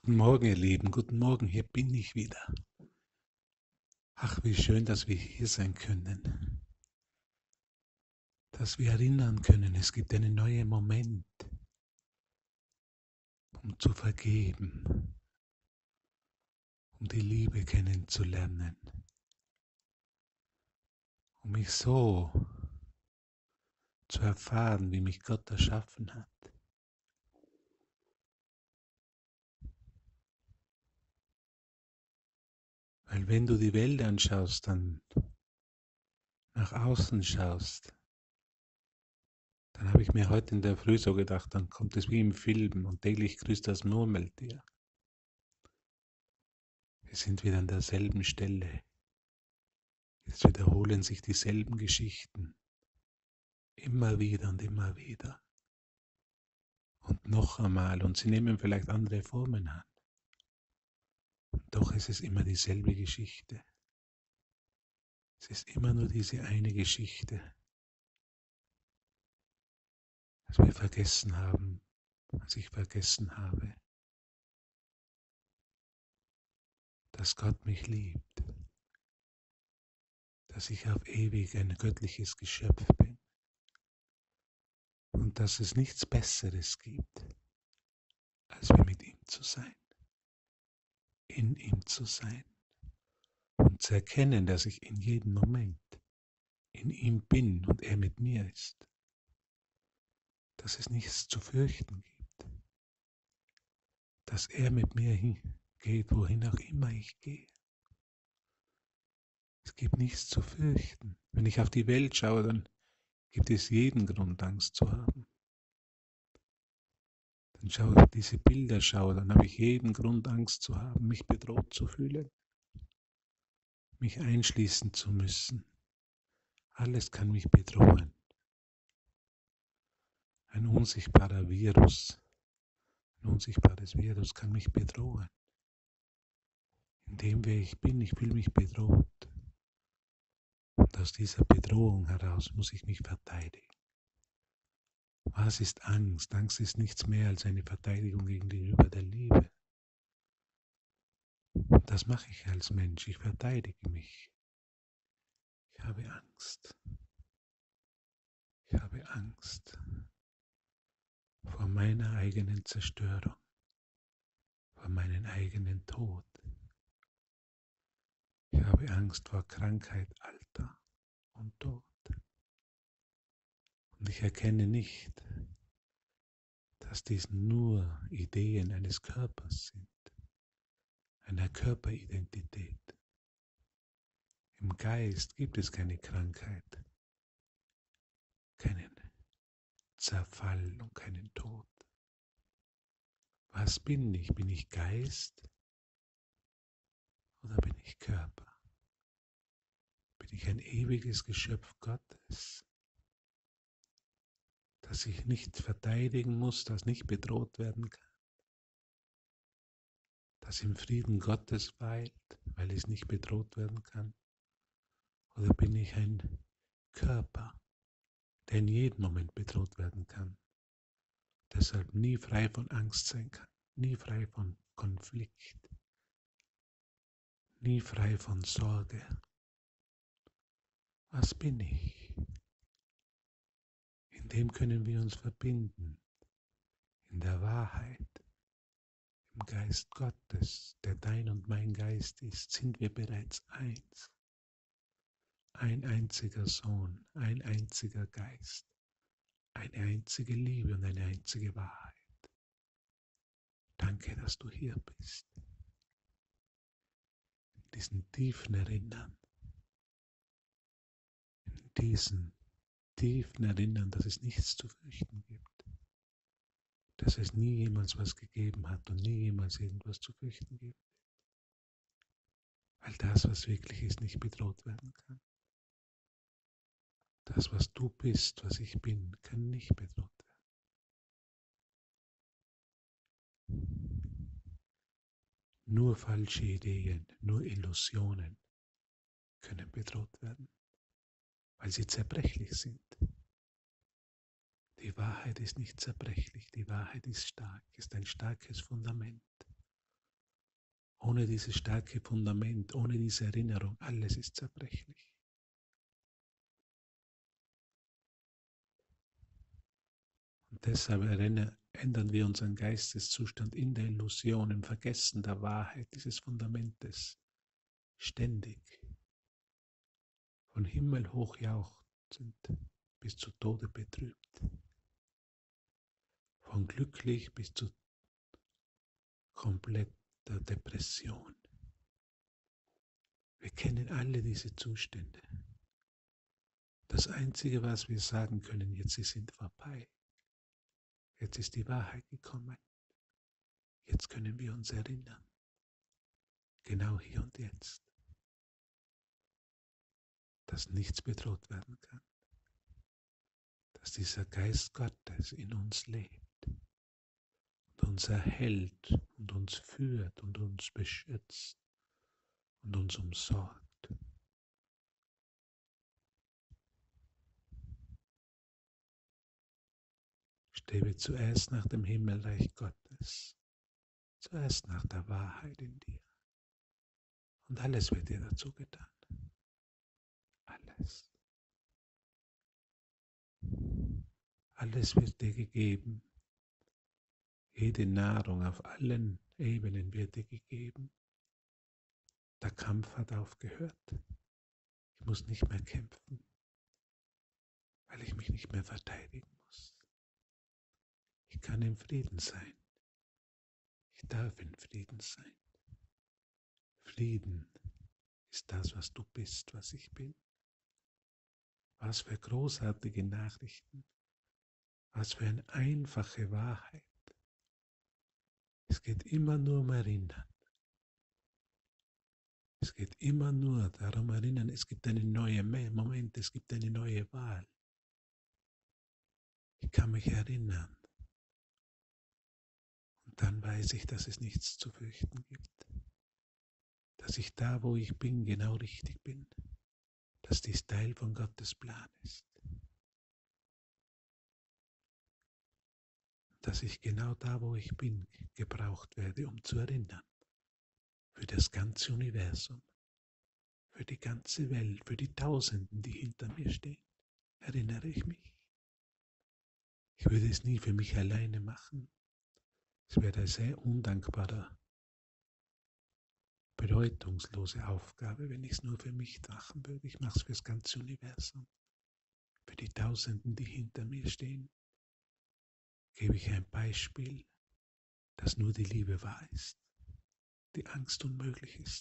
Guten Morgen, ihr Lieben, guten Morgen, hier bin ich wieder. Ach, wie schön, dass wir hier sein können, dass wir erinnern können, es gibt einen neuen Moment, um zu vergeben, um die Liebe kennenzulernen, um mich so zu erfahren, wie mich Gott erschaffen hat. Weil wenn du die Welt anschaust, dann nach außen schaust, dann habe ich mir heute in der Früh so gedacht, dann kommt es wie im Film und täglich grüßt das Murmeltier. Wir sind wieder an derselben Stelle. Jetzt wiederholen sich dieselben Geschichten. Immer wieder und immer wieder. Und noch einmal. Und sie nehmen vielleicht andere Formen an. Und doch ist es immer dieselbe Geschichte. Es ist immer nur diese eine Geschichte. Dass wir vergessen haben, was ich vergessen habe. Dass Gott mich liebt. Dass ich auf ewig ein göttliches Geschöpf bin. Und dass es nichts Besseres gibt, als wir mit ihm zu sein. In ihm zu sein. Und zu erkennen, dass ich in jedem Moment in ihm bin und er mit mir ist. Dass es nichts zu fürchten gibt. Dass er mit mir hingeht, wohin auch immer ich gehe. Es gibt nichts zu fürchten. Wenn ich auf die Welt schaue, dann gibt es jeden Grund, Angst zu haben. Dann schaue ich diese Bilder schaue, dann habe ich jeden Grund, Angst zu haben, mich bedroht zu fühlen, mich einschließen zu müssen. Alles kann mich bedrohen. Ein unsichtbares Virus kann mich bedrohen. In dem, wer ich bin, ich fühle mich bedroht. Und aus dieser Bedrohung heraus muss ich mich verteidigen. Was ist Angst? Angst ist nichts mehr als eine Verteidigung gegenüber der Liebe. Und das mache ich als Mensch. Ich verteidige mich. Ich habe Angst. Ich habe Angst vor meiner eigenen Zerstörung, vor meinem eigenen Tod. Ich habe Angst vor Krankheit, Alter und Tod. Und ich erkenne nicht, dass dies nur Ideen eines Körpers sind, einer Körperidentität. Im Geist gibt es keine Krankheit, keinen Zerfall und keinen Tod. Was bin ich? Bin ich Geist oder bin ich Körper? Bin ich ein ewiges Geschöpf Gottes, das ich nicht verteidigen muss, das nicht bedroht werden kann, das im Frieden Gottes weilt, weil es nicht bedroht werden kann? Oder bin ich ein Körper, der in jedem Moment bedroht werden kann, deshalb nie frei von Angst sein kann, nie frei von Konflikt, nie frei von Sorge? Was bin ich? In dem können wir uns verbinden, in der Wahrheit, im Geist Gottes, der dein und mein Geist ist, sind wir bereits eins. Ein einziger Sohn, ein einziger Geist, eine einzige Liebe und eine einzige Wahrheit. Danke, dass du hier bist. In diesen tiefen Erinnern, in diesen tiefen Erinnern, dass es nichts zu fürchten gibt, dass es nie jemals was gegeben hat und nie jemals irgendwas zu fürchten gibt, weil das, was wirklich ist, nicht bedroht werden kann. Das, was du bist, was ich bin, kann nicht bedroht werden. Nur falsche Ideen, nur Illusionen können bedroht werden, weil sie zerbrechlich sind. Die Wahrheit ist nicht zerbrechlich, die Wahrheit ist stark, ist ein starkes Fundament. Ohne dieses starke Fundament, ohne diese Erinnerung, alles ist zerbrechlich. Und deshalb ändern wir unseren Geisteszustand in der Illusion, im Vergessen der Wahrheit dieses Fundamentes ständig. Von Himmel hoch jauchzend bis zu Tode betrübt. Von glücklich bis zu kompletter Depression. Wir kennen alle diese Zustände. Das Einzige, was wir sagen können, jetzt sie sind vorbei. Jetzt ist die Wahrheit gekommen. Jetzt können wir uns erinnern. Genau hier und jetzt. Dass nichts bedroht werden kann. Dass dieser Geist Gottes in uns lebt. Und uns erhält und uns führt und uns beschützt und uns umsorgt. Strebe zuerst nach dem Himmelreich Gottes, zuerst nach der Wahrheit in dir. Und alles wird dir dazu getan. Alles. Alles wird dir gegeben. Jede Nahrung auf allen Ebenen wird dir gegeben. Der Kampf hat aufgehört. Ich muss nicht mehr kämpfen, weil ich mich nicht mehr verteidigen muss. Ich kann im Frieden sein. Ich darf in Frieden sein. Frieden ist das, was du bist, was ich bin. Was für großartige Nachrichten. Was für eine einfache Wahrheit. Es geht immer nur um Erinnern. Es geht immer nur darum erinnern, es gibt eine neue Moment, es gibt eine neue Wahl. Ich kann mich erinnern. Und dann weiß ich, dass es nichts zu fürchten gibt. Dass ich da, wo ich bin, genau richtig bin. Dass dies Teil von Gottes Plan ist. Dass ich genau da, wo ich bin, gebraucht werde, um zu erinnern. Für das ganze Universum. Für die ganze Welt, für die Tausenden, die hinter mir stehen, erinnere ich mich. Ich würde es nie für mich alleine machen. Es wäre eine sehr undankbare, bedeutungslose Aufgabe, wenn ich es nur für mich machen würde. Ich mache es für das ganze Universum. Für die Tausenden, die hinter mir stehen, gebe ich ein Beispiel, dass nur die Liebe wahr ist, die Angst unmöglich ist,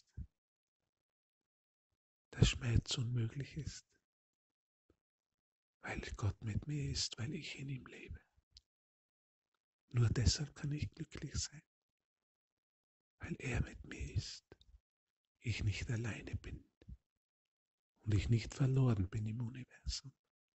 der Schmerz unmöglich ist, weil Gott mit mir ist, weil ich in ihm lebe. Nur deshalb kann ich glücklich sein, weil er mit mir ist, ich nicht alleine bin und ich nicht verloren bin im Universum,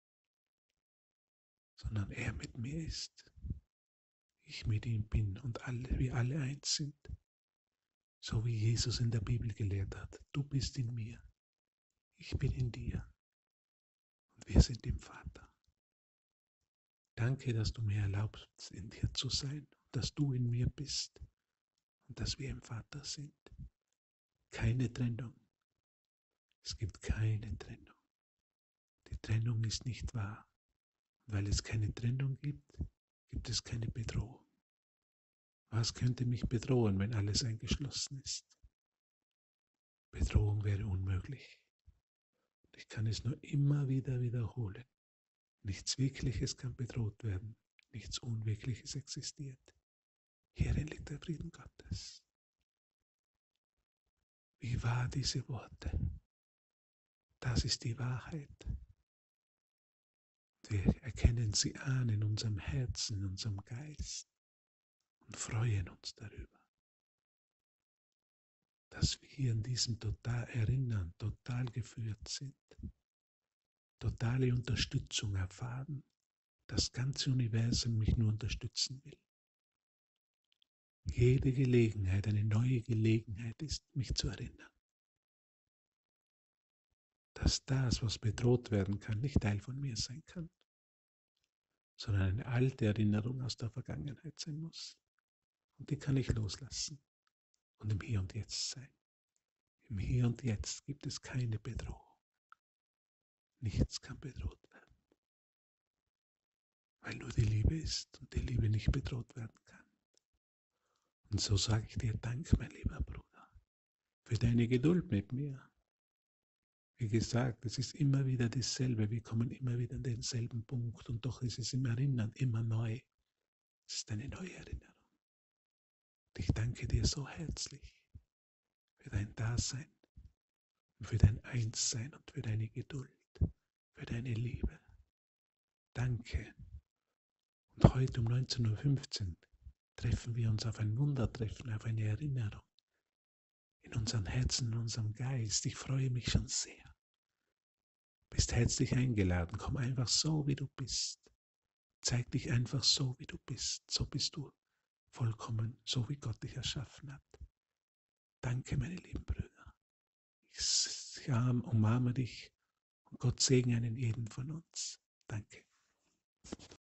sondern er mit mir ist, ich mit ihm bin und wir alle eins sind, so wie Jesus in der Bibel gelehrt hat. Du bist in mir, ich bin in dir und wir sind im Vater. Danke, dass du mir erlaubst, in dir zu sein, dass du in mir bist und dass wir im Vater sind. Keine Trennung. Es gibt keine Trennung. Die Trennung ist nicht wahr. Und weil es keine Trennung gibt, gibt es keine Bedrohung. Was könnte mich bedrohen, wenn alles eingeschlossen ist? Bedrohung wäre unmöglich. Ich kann es nur immer wieder wiederholen. Nichts Wirkliches kann bedroht werden. Nichts Unwirkliches existiert. Hierin liegt der Frieden Gottes. Wie wahr diese Worte? Das ist die Wahrheit. Wir erkennen sie an in unserem Herzen, in unserem Geist und freuen uns darüber, dass wir in diesem total erinnern, total geführt sind, totale Unterstützung erfahren, das ganze Universum mich nur unterstützen will. Jede Gelegenheit eine neue Gelegenheit ist, mich zu erinnern. Dass das, was bedroht werden kann, nicht Teil von mir sein kann, sondern eine alte Erinnerung aus der Vergangenheit sein muss. Und die kann ich loslassen. und im Hier und Jetzt sein. Im Hier und Jetzt gibt es keine Bedrohung. Nichts kann bedroht werden, weil nur die Liebe ist und die Liebe nicht bedroht werden kann. Und so sage ich dir Dank, mein lieber Bruder, für deine Geduld mit mir. Wie gesagt, es ist immer wieder dasselbe, wir kommen immer wieder an denselben Punkt und doch ist es im Erinnern immer neu. Es ist eine neue Erinnerung. Und ich danke dir so herzlich für dein Dasein, für dein Einssein und für deine Geduld, für deine Liebe. Danke. Und heute um 19:15 Uhr treffen wir uns auf ein Wundertreffen, auf eine Erinnerung. In unseren Herzen, in unserem Geist. Ich freue mich schon sehr. Bist herzlich eingeladen. Komm einfach so, wie du bist. Zeig dich einfach so, wie du bist. So bist du vollkommen, so wie Gott dich erschaffen hat. Danke, meine lieben Brüder. Ich umarme dich und Gott segne einen jeden von uns. Danke.